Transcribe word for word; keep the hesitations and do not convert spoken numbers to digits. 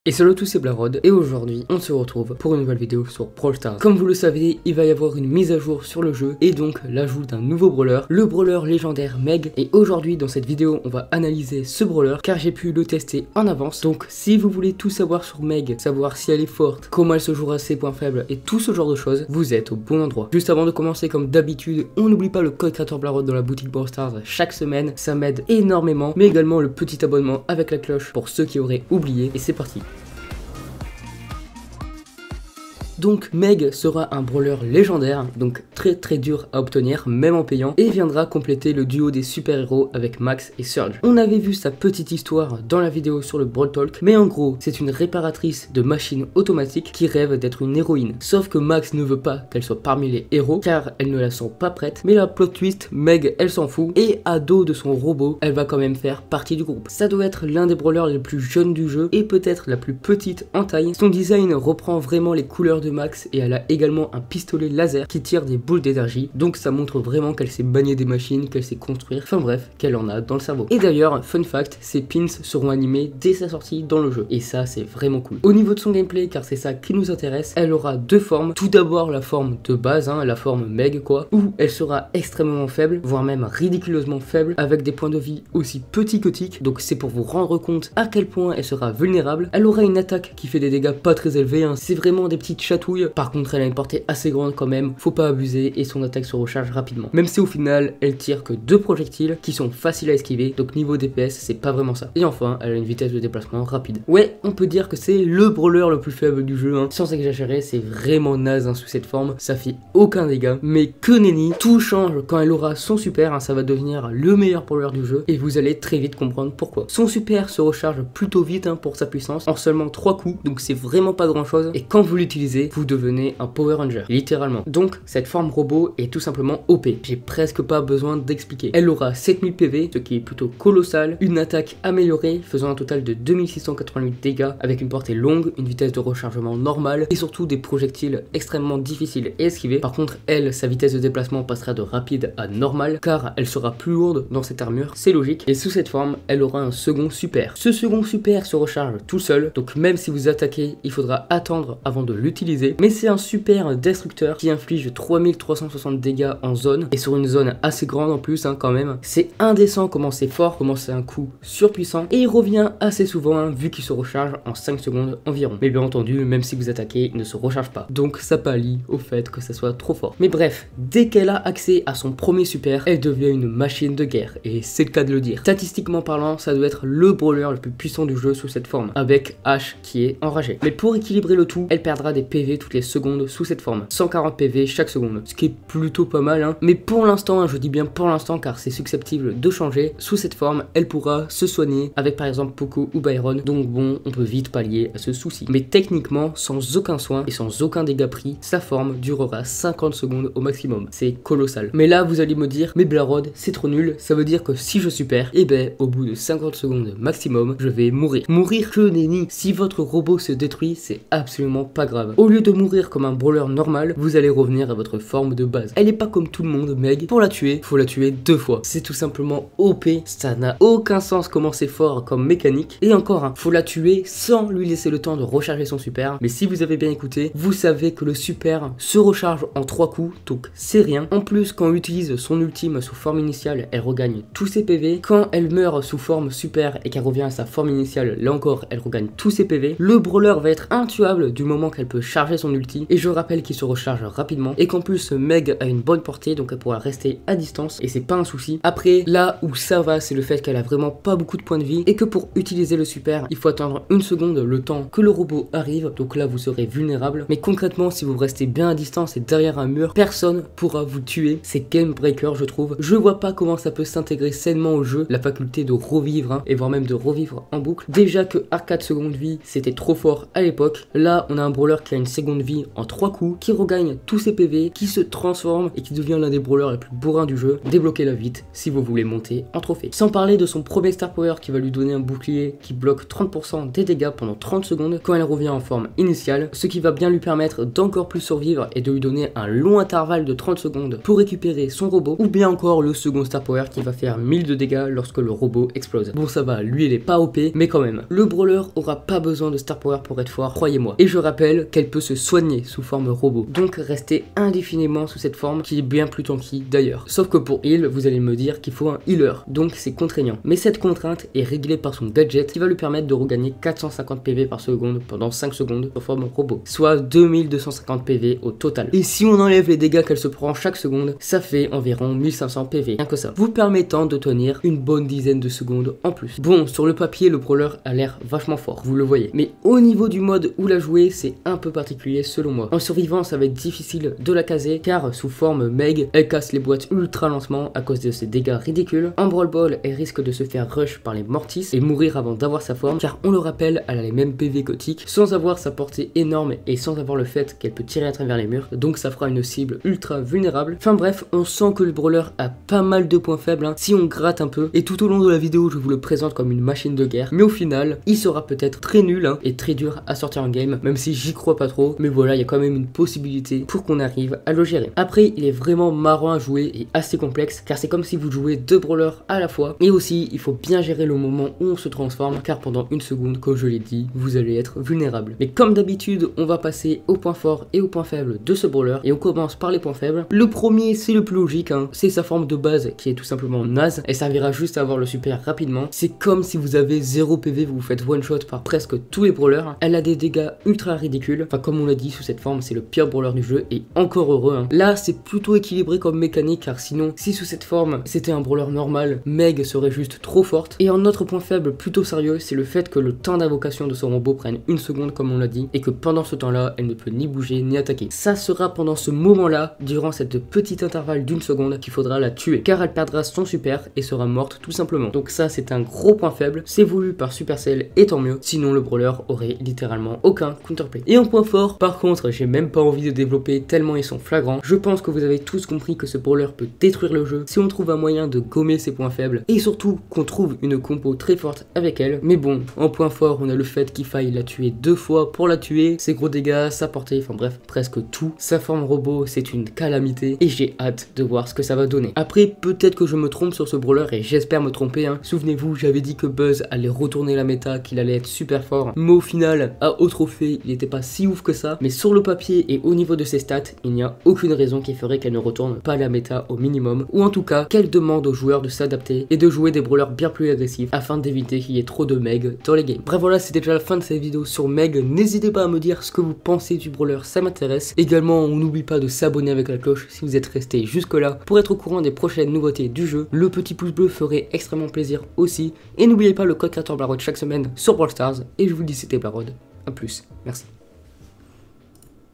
Et salut à tous, c'est Blarod et aujourd'hui on se retrouve pour une nouvelle vidéo sur Brawl Stars. Comme vous le savez, il va y avoir une mise à jour sur le jeu et donc l'ajout d'un nouveau brawler, le brawler légendaire Meg. Et aujourd'hui dans cette vidéo on va analyser ce brawler car j'ai pu le tester en avance. Donc si vous voulez tout savoir sur Meg, savoir si elle est forte, comment elle se jouera, ses points faibles et tout ce genre de choses, vous êtes au bon endroit. Juste avant de commencer, comme d'habitude, on n'oublie pas le code créateur Blarod dans la boutique Brawl Stars chaque semaine, ça m'aide énormément, mais également le petit abonnement avec la cloche pour ceux qui auraient oublié. Et c'est parti. Donc Meg sera un brawler légendaire, donc très très dur à obtenir, même en payant, et viendra compléter le duo des super-héros avec Max et Surge. On avait vu sa petite histoire dans la vidéo sur le Brawl Talk, mais en gros, c'est une réparatrice de machines automatiques qui rêve d'être une héroïne. Sauf que Max ne veut pas qu'elle soit parmi les héros, car elle ne la sent pas prête, mais la plot twist, Meg, elle s'en fout, et à dos de son robot, elle va quand même faire partie du groupe. Ça doit être l'un des brawlers les plus jeunes du jeu, et peut-être la plus petite en taille. Son design reprend vraiment les couleurs de Max et elle a également un pistolet laser qui tire des boules d'énergie, donc ça montre vraiment qu'elle sait manier des machines, qu'elle sait construire, enfin bref, qu'elle en a dans le cerveau. Et d'ailleurs, fun fact, ses pins seront animés dès sa sortie dans le jeu, et ça c'est vraiment cool. Au niveau de son gameplay, car c'est ça qui nous intéresse, elle aura deux formes. Tout d'abord la forme de base, hein, la forme Meg quoi, où elle sera extrêmement faible, voire même ridiculeusement faible, avec des points de vie aussi petits que tic, donc c'est pour vous rendre compte à quel point elle sera vulnérable. Elle aura une attaque qui fait des dégâts pas très élevés, hein. C'est vraiment des petites chatouilles. Par contre, elle a une portée assez grande quand même, faut pas abuser, et son attaque se recharge rapidement. Même si au final, elle tire que deux projectiles qui sont faciles à esquiver, donc niveau D P S, c'est pas vraiment ça. Et enfin, elle a une vitesse de déplacement rapide. Ouais, on peut dire que c'est le brawler le plus faible du jeu, hein. Sans exagérer, c'est vraiment naze hein, sous cette forme, ça fait aucun dégât. Mais que nenni, tout change quand elle aura son super, hein, ça va devenir le meilleur brawler du jeu, et vous allez très vite comprendre pourquoi. Son super se recharge plutôt vite hein, pour sa puissance, en seulement trois coups, donc c'est vraiment pas grand chose, et quand vous l'utilisez, vous devenez un Power Ranger, littéralement. Donc cette forme robot est tout simplement O P, j'ai presque pas besoin d'expliquer. Elle aura sept mille P V, ce qui est plutôt colossal, une attaque améliorée faisant un total de deux mille six cent quatre-vingt-huit dégâts avec une portée longue, une vitesse de rechargement normale et surtout des projectiles extrêmement difficiles à esquiver. Par contre elle, sa vitesse de déplacement passera de rapide à normal car elle sera plus lourde dans cette armure, c'est logique. Et sous cette forme, elle aura un second super. Ce second super se recharge tout seul, donc même si vous attaquez, il faudra attendre avant de l'utiliser, mais c'est un super destructeur qui inflige trois mille trois cent soixante dégâts en zone, et sur une zone assez grande en plus hein, quand même. C'est indécent comment c'est fort, comment c'est un coup surpuissant, et il revient assez souvent hein, vu qu'il se recharge en cinq secondes environ. Mais bien entendu, même si vous attaquez, il ne se recharge pas, donc ça pallie au fait que ça soit trop fort. Mais bref, dès qu'elle a accès à son premier super, elle devient une machine de guerre, et c'est le cas de le dire. Statistiquement parlant, ça doit être le brawler le plus puissant du jeu sous cette forme, avec Ash qui est enragé. Mais pour équilibrer le tout, elle perdra des P V toutes les secondes sous cette forme, cent quarante P V chaque seconde, ce qui est plutôt pas mal hein. Mais pour l'instant, hein, je dis bien pour l'instant car c'est susceptible de changer, sous cette forme elle pourra se soigner avec par exemple Poco ou Byron, donc bon, on peut vite pallier à ce souci. Mais techniquement, sans aucun soin et sans aucun dégât pris, sa forme durera cinquante secondes au maximum, c'est colossal. Mais là vous allez me dire, mais Blarod c'est trop nul, ça veut dire que si je super, et eh ben au bout de cinquante secondes maximum, je vais mourir. Mourir que nenni, si votre robot se détruit, c'est absolument pas grave. Au lieu de mourir comme un brawler normal, vous allez revenir à votre forme de base. Elle est pas comme tout le monde, Meg. Pour la tuer, faut la tuer deux fois. C'est tout simplement O P, ça n'a aucun sens comment c'est fort comme mécanique. Et encore, hein, faut la tuer sans lui laisser le temps de recharger son super. Mais si vous avez bien écouté, vous savez que le super se recharge en trois coups, donc c'est rien. En plus, quand on utilise son ultime sous forme initiale, elle regagne tous ses P V. Quand elle meurt sous forme super et qu'elle revient à sa forme initiale, là encore, elle regagne tous ses P V. Le brawler va être intuable du moment qu'elle peut charger son ulti. Et je rappelle qu'il se recharge rapidement et qu'en plus Meg a une bonne portée, donc elle pourra rester à distance et c'est pas un souci. Après, là où ça va, c'est le fait qu'elle a vraiment pas beaucoup de points de vie et que pour utiliser le super, il faut attendre une seconde le temps que le robot arrive, donc là vous serez vulnérable. Mais concrètement, si vous restez bien à distance et derrière un mur, personne pourra vous tuer. C'est game breaker je trouve. Je vois pas comment ça peut s'intégrer sainement au jeu, la faculté de revivre hein, et voire même de revivre en boucle. Déjà que Arcade seconde vie c'était trop fort à l'époque, là on a un brawler qui a une seconde vie en trois coups, qui regagne tous ses P V, qui se transforme et qui devient l'un des brawlers les plus bourrins du jeu. Débloquez-la vite si vous voulez monter en trophée. Sans parler de son premier star power qui va lui donner un bouclier qui bloque trente pour cent des dégâts pendant trente secondes quand elle revient en forme initiale, ce qui va bien lui permettre d'encore plus survivre et de lui donner un long intervalle de trente secondes pour récupérer son robot, ou bien encore le second star power qui va faire mille de dégâts lorsque le robot explose. Bon, ça va, lui il est pas O P, mais quand même, le brawler aura pas besoin de star power pour être fort, croyez-moi. Et je rappelle qu'elle peut se soigner sous forme robot, donc rester indéfiniment sous cette forme qui est bien plus tanky d'ailleurs. Sauf que pour heal, vous allez me dire qu'il faut un healer, donc c'est contraignant. Mais cette contrainte est réglée par son gadget qui va lui permettre de regagner quatre cent cinquante P V par seconde pendant cinq secondes en forme robot, soit deux mille deux cent cinquante P V au total. Et si on enlève les dégâts qu'elle se prend chaque seconde, ça fait environ mille cinq cents P V, rien que ça, vous permettant de tenir une bonne dizaine de secondes en plus. Bon, sur le papier, le brawler a l'air vachement fort, vous le voyez. Mais au niveau du mode où la jouer, c'est un peu particulier selon moi. En survivant, ça va être difficile de la caser, car sous forme Meg, elle casse les boîtes ultra lentement à cause de ses dégâts ridicules. En Brawl Ball, elle risque de se faire rush par les Mortis et mourir avant d'avoir sa forme, car on le rappelle, elle a les mêmes P V que Tick, sans avoir sa portée énorme et sans avoir le fait qu'elle peut tirer à travers les murs, donc ça fera une cible ultra vulnérable. Enfin bref, on sent que le brawler a pas mal de points faibles hein, si on gratte un peu, et tout au long de la vidéo je vous le présente comme une machine de guerre, mais au final il sera peut-être très nul hein, et très dur à sortir en game, même si j'y crois pas trop, mais voilà, il y a quand même une possibilité pour qu'on arrive à le gérer. Après, il est vraiment marrant à jouer et assez complexe, car c'est comme si vous jouez deux brawlers à la fois, et aussi il faut bien gérer le moment où on se transforme, car pendant une seconde, comme je l'ai dit, vous allez être vulnérable. Mais comme d'habitude, on va passer aux points forts et aux points faibles de ce brawler, et on commence par les points faibles. Le premier, c'est le plus logique, hein. C'est sa forme de base qui est tout simplement naze. Elle servira juste à avoir le super rapidement. C'est comme si vous avez zéro P V, vous vous faites one shot par presque tous les brawlers. Elle a des dégâts ultra ridicules, enfin comme on l'a dit, sous cette forme c'est le pire brawler du jeu, et encore heureux hein. Là c'est plutôt équilibré comme mécanique, car sinon si sous cette forme c'était un brawler normal, Meg serait juste trop forte. Et un autre point faible plutôt sérieux, c'est le fait que le temps d'invocation de son robot prenne une seconde comme on l'a dit, et que pendant ce temps là elle ne peut ni bouger ni attaquer. Ça sera pendant ce moment là, durant cette petite intervalle d'une seconde, qu'il faudra la tuer, car elle perdra son super et sera morte tout simplement. Donc ça c'est un gros point faible, c'est voulu par Supercell et tant mieux, sinon le brawler aurait littéralement aucun counterplay. Et en point fort, par contre j'ai même pas envie de développer tellement ils sont flagrants. Je pense que vous avez tous compris que ce brawler peut détruire le jeu si on trouve un moyen de gommer ses points faibles, et surtout qu'on trouve une compo très forte avec elle. Mais bon, en point fort on a le fait qu'il faille la tuer deux fois pour la tuer, ses gros dégâts, sa portée, enfin bref presque tout. Sa forme robot c'est une calamité, et j'ai hâte de voir ce que ça va donner. Après peut-être que je me trompe sur ce brawler, et j'espère me tromper hein. Souvenez-vous, j'avais dit que Buzz allait retourner la méta, qu'il allait être super fort, mais au final à haut trophée il n'était pas si ouf que ça. Mais sur le papier et au niveau de ses stats, il n'y a aucune raison qui ferait qu'elle ne retourne pas la méta au minimum, ou en tout cas qu'elle demande aux joueurs de s'adapter et de jouer des brawlers bien plus agressifs afin d'éviter qu'il y ait trop de Meg dans les games. Bref voilà, c'était déjà la fin de cette vidéo sur Meg. N'hésitez pas à me dire ce que vous pensez du brawler, ça m'intéresse. Également on n'oublie pas de s'abonner avec la cloche si vous êtes resté jusque là pour être au courant des prochaines nouveautés du jeu. Le petit pouce bleu ferait extrêmement plaisir aussi, et n'oubliez pas le code créateur Blarod chaque semaine sur Brawl Stars, et je vous dis c'était Blarod, à plus, merci.